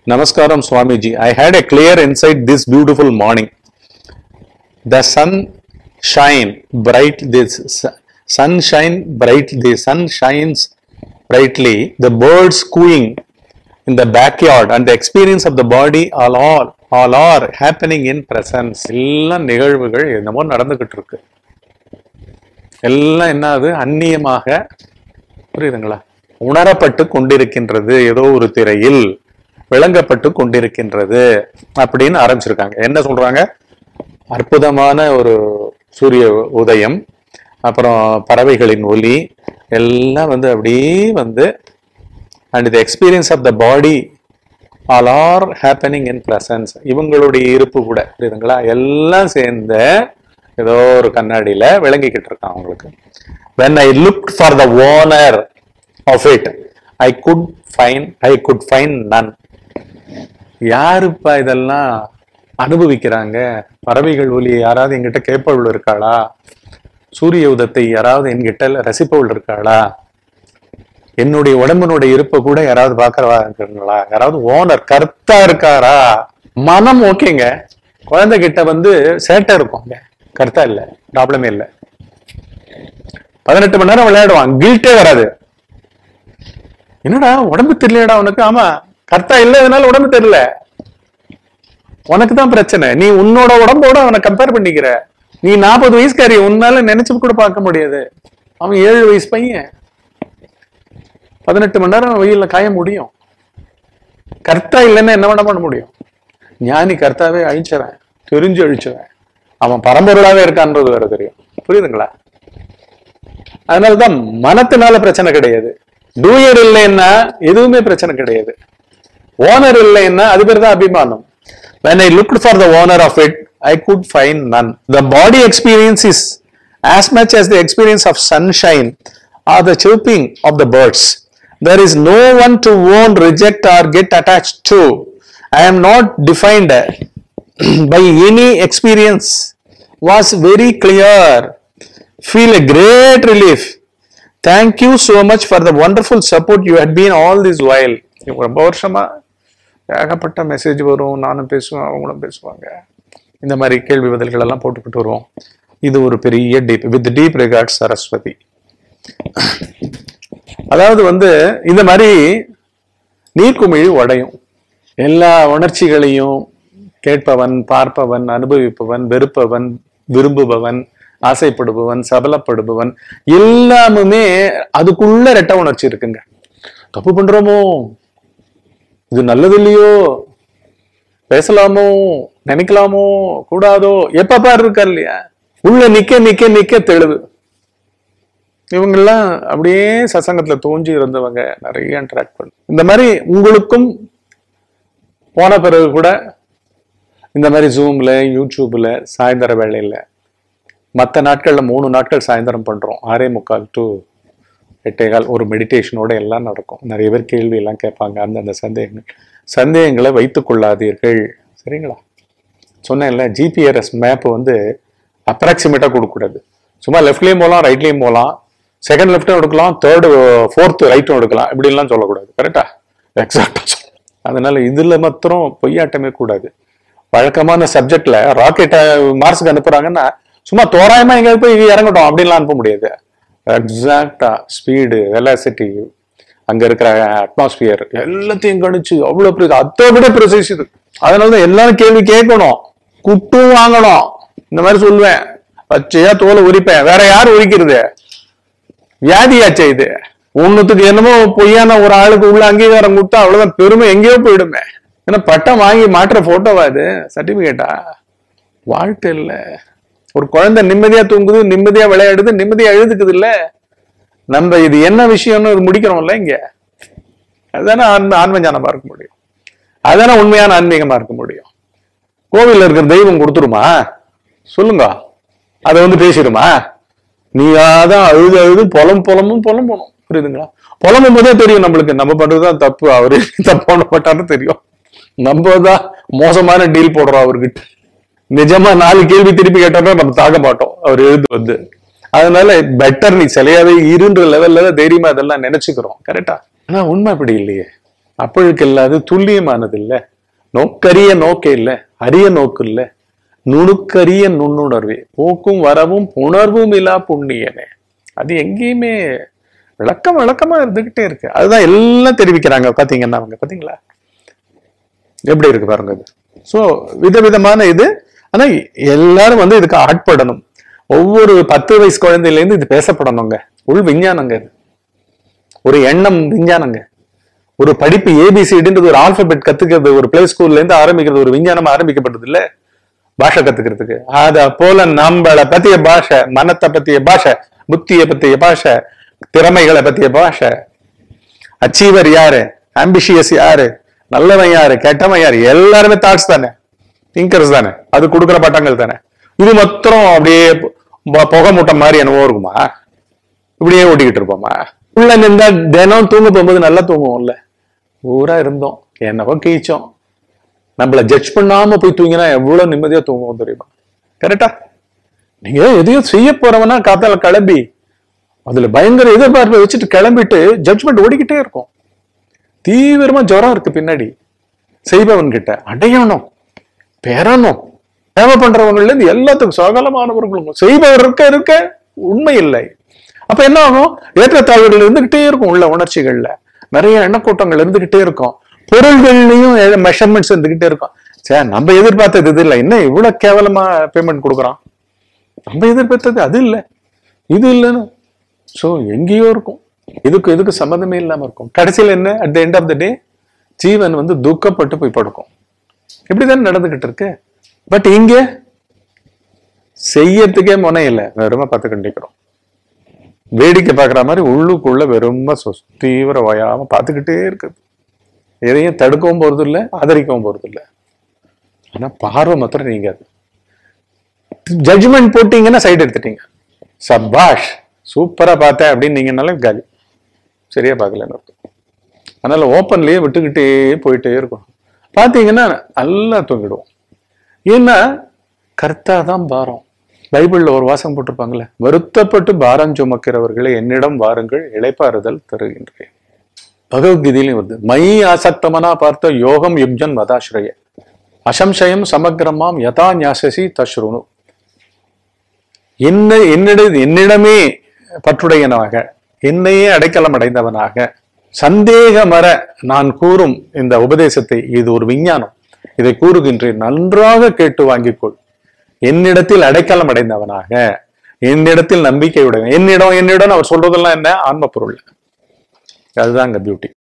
Namaskaram Swamiji. I had a clear insight this beautiful morning. The sun shine bright. The sun shines brightly. The birds cooing in the backyard and the experience of the body all are happening in presence. எல்லாம் நிகழ்வுகள் என்னமோ நடந்துகிட்டு இருக்கு. எல்லாம் என்னது அந்நியமாக புரியுதுங்களா? உணரப்பட்டு கொண்டிருக்கின்றது, ஏதோ ஒரு திரையில் விளங்கப்பட்டு கொண்டிருக்கின்றது அப்படின்னு ஆரம்பிச்சிருக்காங்க. என்ன சொல்றாங்க? அற்புதமான ஒரு சூரிய உதயம், அப்புறம் பறவைகளின் ஒலி எல்லாம் அப்படியே and the experience of the body all are happening in presence. இவங்களுடைய இருப்பு கூட புரியுதுங்களா? எல்லாம் சேர்ந்து ஏதோ ஒரு கண்ணாடியில விளங்கிக்கிட்டு இருக்கான் அவங்களுக்கு. When I looked for the owner of it, I could find none. யாருப்பா இதெல்லாம் அனுபவிக்கிறாங்க? பறவைகள் ஒலி யாராவது என்கிட்ட கேட்பவள் இருக்காளா? சூரிய உதத்தை யாராவது என்கிட்ட ரசிப்பவள் இருக்காளா? என்னுடைய உடம்பினுடைய இருப்பை கூட யாராவது பாக்குறவா இருக்காங்களா? யாராவது ஓனர் கர்த்தா இருக்காரா? மனம் ஓகேங்க, குழந்தை கிட்ட சேட்டை இருக்கும்ங்க, கர்த்தா இல்ல, ப்ராப்ளமே இல்லை. 18 மணி நேரம் விளையாடுவான், கில்ட்டே வராது. என்னடா உடம்பு தெரியலடா உனக்கு? ஆமா, கர்த்தா இல்லதுனால உடம்பு தெரியல, உனக்கு தான் பிரச்சனை. நீ உன்னோட உடம்போட அவனை கம்பேர் பண்ணிக்கிற. நீ 40 வயசுக்காரி, உன்னால நினைச்சு கூட பார்க்க முடியாது. அவன் 7 வயசு பையன். 18 மணி நேரம் வெயில்ல காய முடியும். கர்த்தா இல்லைன்னா என்ன பண்ண முடியும்? ஞானி கர்த்தாவே அழிச்சவன், தெரிஞ்சு அழிச்சவன், அவன் பரம்பொருளாவே இருக்கான்றது வேற தெரியும். புரியுதுங்களா? அதனாலதான் மனத்தினால பிரச்சனை கிடையாது. டூயர் இல்லைன்னா எதுவுமே பிரச்சனை கிடையாது. ஓனர் இல்லைன்னா அது பேர் தான் அபிமானம். When I looked for the owner of it, I could find none. The body experience is as much as the experience of sunshine or the chirping of the birds. There is no one to own, reject or get attached to. I am not defined by any experience. Was very clear. Feel a great relief. Thank you so much for the wonderful support you had been all this while. ரொம்ப வருஷமா ஏகப்பட்ட message வரும், நானும் பேசுவேன், அவங்களும் பேசுவாங்க. இந்த மாதிரி கேள்வி பதில்கள் எல்லாம் போட்டுக்கிட்டு வருவோம். இது ஒரு பெரிய deep. With deep records Saraswati. அதாவது இந்த மாதிரி நீர்க்குமிழி உடையும். எல்லா உணர்ச்சிகளையும் கேட்பவன், பார்ப்பவன், அனுபவிப்பவன், வெறுப்பவன், விரும்புபவன், ஆசைப்படுபவன், சபலப்படுபவன் எல்லாமுமே அதுக்குள்ள ரெட்ட உணர்ச்சி இருக்குங்க. தப்பு பண்றோமோ, இது நல்லது இல்லையோ, பேசலாமோ, நினைக்கலாமோ, கூடாதோ, எப்ப பாரு இருக்கா இல்லையா? உள்ள நிக்க நிக்க நிக்க தெளிவு. இவங்கெல்லாம் அப்படியே சசங்கத்துல தோன்றி இருந்தவங்க, நிறைய இன்டராக்ட் பண்ண. இந்த மாதிரி உங்களுக்கும் போன பிறகு கூட இந்த மாதிரி ஜூம்ல, யூடியூப்ல சாயந்தர வேளையில, மற்ற நாட்கள்ல 3 நாட்கள் சாயந்தரம் பண்றோம். 6:45 to 8:15 ஒரு மெடிடேஷனோட எல்லாம் நடக்கும். நிறைய பேர் கேள்வி எல்லாம் கேட்பாங்க. அந்தந்த சந்தேகங்களை வைத்துக் கொள்ளாதீர்கள். சரிங்களா? சொன்னேன்ல, ஜிபிஆர்எஸ் மேப் அப்ராக்சிமேட்டா கொடுக்கக்கூடாது. சும்மா லெஃப்ட்லயும் போகலாம், ரைட்லயும் போகலாம், செகண்ட் லெஃப்டும் எடுக்கலாம், தேர்டு ஃபோர்த் ரைட்டும் எடுக்கலாம், இப்படிலாம் சொல்லக்கூடாது. கரெக்டா? எக்ஸாக்டா சொல்ல. அதனால இதுல மாத்திரம் பொய்யாட்டமே கூடாது. வழக்கமான சப்ஜெக்ட்ல ராக்கெட்டை மார்ஸுக்கு அனுப்புறாங்கன்னா சும்மா தோராயமா எங்கேயாவது போய் இறங்கட்டும் அப்படின்லாம் அனுப்ப முடியாது. எக்ஸாக்டா ஸ்பீடு, வெலாசிட்டி, அங்க இருக்கிற அட்மாஸ்பியர் எல்லாத்தையும் கணிச்சு அவ்வளவு அதை விட ப்ரிசைஸ் இது. அதனாலதான் எல்லாரும் கேள்வி கேட்கணும், குட்டும் வாங்கணும். இந்த மாதிரி சொல்லுவேன், பச்சையா தோலை உரிப்பேன். வேற யாரு உரிக்கிறது? வியாதியாச்சே இது. ஒண்ணுத்துக்கு என்னமோ பொய்யான ஒரு ஆளுக்கு உள்ள அங்கீகாரம் கொடுத்தா அவ்வளவுதான், பெருமை எங்கேயோ போயிடுமே. ஏன்னா பட்டம் வாங்கி மாற்ற போட்டோவா இது? சர்டிபிகேட்டா? வாழ்க்கை இல்ல. ஒரு குழந்தை நிம்மதியா தூங்குது, நிம்மதியா விளையாடுது, நிம்மதியா எழுதுக்குது இல்ல. நம்ம இது என்ன விஷயம்னு முடிக்கிறோம்ல இங்க. அதுதானே ஆன்ம ஞானமா இருக்க முடியும். அதுதானே உண்மையான ஆன்மீகமா இருக்க முடியும். கோவில்ல இருக்கிற தெய்வம் கொடுத்துருமா? சொல்லுங்க. அதை பேசிடுமா? நீயாதான் அழுது அழுது புலம்பும் புலம்பணும். புரியுதுங்களா? புலம்பும் போதே தெரியும் நம்மளுக்கு நம்ம பண்றதுதான் தப்பு, அவரு தப்பான பட்டான்னு தெரியும். நம்ம தான் மோசமான டீல் போடுறோம் அவர்கிட்ட. நிஜமா 4 கேள்வி திருப்பி கேட்டோம்னா நம்ம தாக்க மாட்டோம் அவர் எழுது. அதனால பெட்டர் நீ சிலையாவே இருன்ற லெவல்ல தைரியமா இதெல்லாம் நினைச்சுக்கிறோம். கரெக்டா? ஆனா உண்மை அப்படி இல்லையே. அப்பொழுக்கு இல்லாது துல்லியமானது இல்ல, நோக்கரிய நோக்கே இல்ல, அரிய நோக்கு இல்ல, நுணுக்கரிய நுண்ணுணர்வே, போக்கும் வரவும் புணர்வும் இல்லா புண்ணியனே. அது எங்கேயுமே விளக்கமா இருந்துகிட்டே இருக்கு. அதுதான் எல்லாம் தெரிவிக்கிறாங்க. பாத்தீங்கன்னா அவங்க பாத்தீங்களா எப்படி இருக்கு பாருங்க அது. சோ விதவிதமான இது. ஆனா எல்லாரும் வந்து இதுக்கு ஆட்படணும். ஒவ்வொரு 10 வயசு குழந்தையில இருந்து இது பேசப்படணுங்க. உள் விஞ்ஞானங்க இது, ஒரு எண்ணம் விஞ்ஞானங்க. ஒரு படிப்பு ஏபிசிடின்றது ஒரு ஆல்பபெட் கத்துக்கிறது ஒரு பிளே ஸ்கூல்ல இருந்து ஆரம்பிக்கிறது, ஒரு விஞ்ஞானமா ஆரம்பிக்கப்பட்டது இல்ல பாஷை கத்துக்கிறதுக்கு. அத போல நம்மளை பத்திய பாஷை, மனத்தை பத்திய பாஷை, புத்தியை பத்திய பாஷை, திறமைகளை பத்திய பாஷை, அச்சீவர் யாரு, ஆம்பிஷியஸ் யாரு, நல்லவன் யாரு, கெட்டவன் யாரு, எல்லாருமே தாட்ஸ் தானே, திங்கர்ஸ் தானே, அது கொடுக்குற பட்டங்கள் தானே. இது மொத்தம் அப்படியே புகை மூட்டம் மாதிரி என்னவோ இருக்குமா, இப்படியே ஓட்டிக்கிட்டு இருப்போமா? உள்ள நின்றா தினம் தூங்க போகும்போது நல்லா தூங்குவோம்ல, ஊரா இருந்தோம் என்னவோ கீச்சோம், நம்மள ஜட்ஜ் பண்ணாம போய் தூங்கினா எவ்வளவு நிம்மதியா தூங்குவோம் தெரியுமா? கரெக்டா? நீங்க எதையும் செய்ய போறவனா காத்தால கிளம்பி அதுல பயங்கர எதிர்பார்ப்பை வச்சுட்டு கிளம்பிட்டு ஜட்ஜ்மெண்ட் ஓடிக்கிட்டே இருக்கும். தீவிரமா ஜுரம் இருக்கு பின்னாடி, செய்பவன் கிட்ட அடையணும், பெறணும், தேவை பண்றவங்கல இருந்து எல்லாத்துக்கும் சகலமானவர்களும் செய்பவர் இருக்க உண்மை இல்லை. அப்ப என்ன ஆகும்? ஏற்றத்தாழ்வுகள் இருந்துகிட்டே இருக்கும், உள்ள உணர்ச்சிகள்ல நிறைய எண்ணக்கூட்டங்கள் இருந்துகிட்டே இருக்கும், பொருள்கள்லயும் மெஷர்மெண்ட்ஸ் இருந்துகிட்டே இருக்கும். சே, நம்ம எதிர்பார்த்தது இது இல்லை, என்ன இவ்வளவு கேவலமா பேமெண்ட் கொடுக்குறான், நம்ம எதிர்பார்த்தது அது இல்லை இது இல்லைன்னு. சோ எங்கேயோ இருக்கும், இதுக்கு சம்மந்தமே இல்லாம இருக்கும். கடைசியில் என்ன, at the end of the day ஜீவன் வந்து துக்கப்பட்டு போய் படுக்கும். இப்படிதான் நடந்துகிட்டு இருக்கு. பட் இங்க செய்யறதுக்கே முனை இல்லை, வெறுமை பார்த்து கண்டிக்கிறோம். வேடிக்கை பார்க்குற மாதிரி உள்ளுக்குள்ள வெறுமை தீவிர வயாம பார்த்துக்கிட்டே இருக்குது. எதையும் தடுக்கவும் போறது இல்லை, ஆதரிக்கவும் போறது இல்லை. ஆனா பார்வை மாத்திரம் நீங்க ஜட்ஜ்மெண்ட் போட்டீங்கன்னா சைடு எடுத்துட்டீங்க, சபாஷ் சூப்பரா பார்த்தேன் அப்படின்னு நீங்கனாலும் காலி, சரியா பார்க்கலன்னு அர்த்தம். அதனால ஓப்பன்லயே விட்டுக்கிட்டே போயிட்டே இருக்கும். பார்த்தீங்கன்னா நல்லா தூங்கிடுவோம். ஏன்னா கர்த்தா தான் பாரம். பைபிள்ல ஒரு வாசகம் போட்டிருப்பாங்களே, வருத்தப்பட்டு பாரம் சுமக்கிறவர்களை என்னிடம் வாருங்கள், இளைப்பாறுதல் தருகின்றேன். பகவத்கீதையிலும் வருது, மை ஆசக்தமனா பார்த்த யோகம் யுக்ஜன் மதாஸ்ரய அசம்சயம் சமக்கிரமாம் யதா ஞாசசி தஸ்ருணு. என்னிடமே பற்றுடையனாக, என்னையே அடைக்கலம் அடைந்தவனாக, சந்தேகமற நான் கூறும் இந்த உபதேசத்தை, இது ஒரு விஞ்ஞானம், இதை கூறுகின்றேன், நன்றாக கேட்டு வாங்கிக்கொள். என்னிடத்தில் அடைக்கலம் அடைந்தவனாக, என்னிடத்தில் நம்பிக்கையுடைய, என்னிடம் அவர் சொல்றதெல்லாம் என்ன, ஆன்ம பொருள். அதுதான் அங்க பியூட்டி.